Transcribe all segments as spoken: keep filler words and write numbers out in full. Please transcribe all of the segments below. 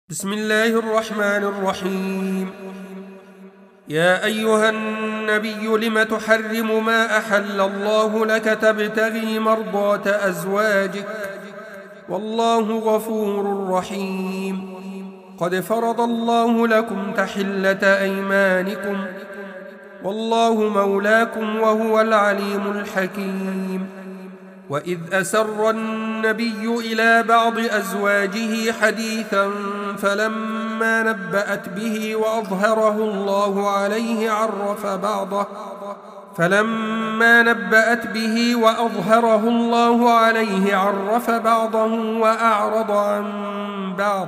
بسم الله الرحمن الرحيم. يا أيها النبي لم تحرم ما أحل الله لك تبتغي مرضات أزواجك والله غفور رحيم. قد فرض الله لكم تحلة أيمانكم والله مولاكم وهو العليم الحكيم. وإذ أسر النبي إلى بعض أزواجه حديثا فلما نبأت به وأظهره الله عليه عرف بعضه فلما نبأت به وأظهره الله عليه عرف بعضه وأعرض عن بعض.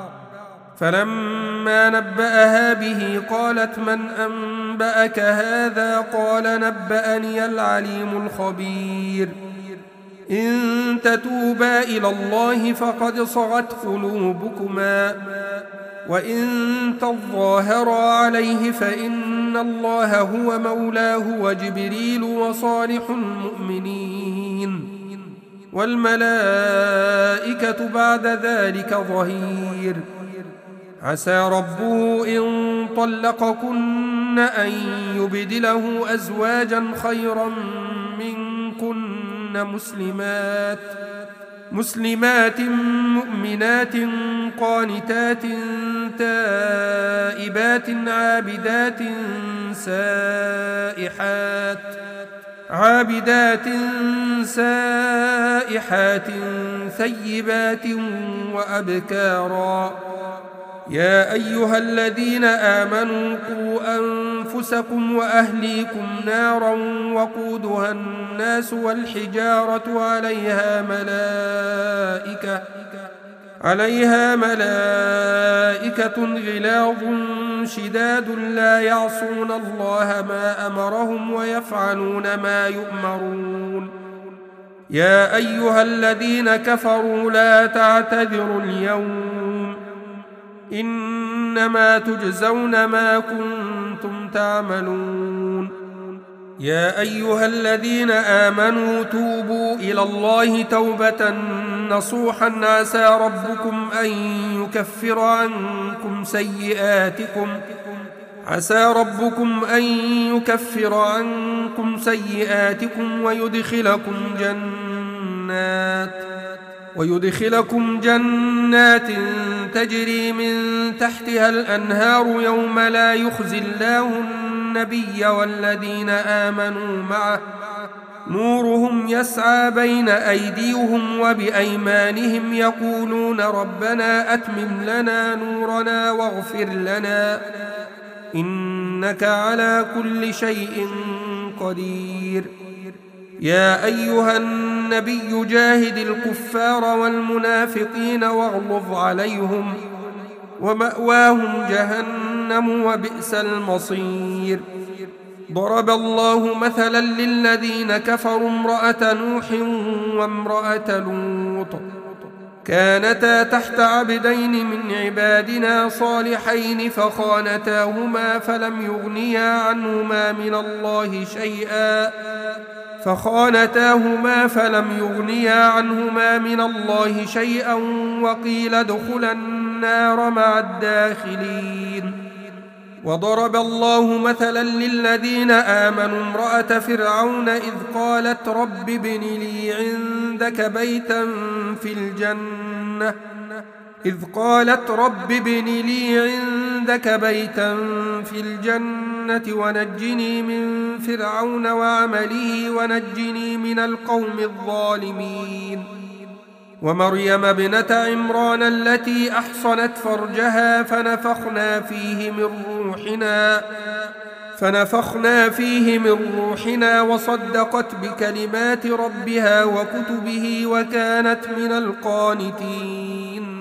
فلما نبأها به قالت من أنبأك هذا؟ قال نبأني العليم الخبير. إن تتوبا إلى الله فقد صغت قلوبكما وإن تظاهرا عليه فإن الله هو مولاه وجبريل وصالح المؤمنين والملائكة بعد ذلك ظهير. عسى ربه إن طلقكن أن يبدله أزواجا خيرا منكن مسلمات مسلمات مؤمنات قانتات تائبات عابدات سائحات عابدات سائحات ثيبات وأبكارا. يا أيها الذين آمنوا قوا أنفسكم وأهليكم نارا وقودها الناس والحجارة عليها ملائكة عليها ملائكة غلاظ شداد لا يعصون الله ما أمرهم ويفعلون ما يؤمرون. يا أيها الذين كفروا لا تعتذروا اليوم إنما تجزون ما كنتم تعملون. يا أيها الذين آمنوا توبوا إلى الله توبة نصوحا عسى ربكم أن يكفر عنكم سيئاتكم عسى ربكم أن يكفر عنكم سيئاتكم ويدخلكم جنات ويدخلكم جنات تجري من تحتها الأنهار يوم لا يخزي الله النبي والذين آمنوا معه نورهم يسعى بين أيديهم وبأيمانهم يقولون ربنا أتمم لنا نورنا واغفر لنا إنك على كل شيء قدير. يا أيها النبي جاهد الكفار والمنافقين واغلظ عليهم ومأواهم جهنم وبئس المصير. ضرب الله مثلا للذين كفروا امرأة نوح وامرأة لوط كانتا تحت عبدين من عبادنا صالحين فخانتاهما فلم يغنيا عنهما من الله شيئا فخانتاهما فلم يغنيا عنهما من الله شيئا وقيل ادخلا النار مع الداخلين. وضرب الله مثلا للذين آمنوا امرأة فرعون إذ قالت رب ابن لي عندك بيتا في الجنة إذ قالت رب ابن لي عندك بيتا في الجنة ونجني من فرعون وعمله ونجني من القوم الظالمين. ومريم ابنة عمران التي أحصنت فرجها فنفخنا فيه من روحنا فنفخنا فيه من روحنا وصدقت بكلمات ربها وكتبه وكانت من القانتين.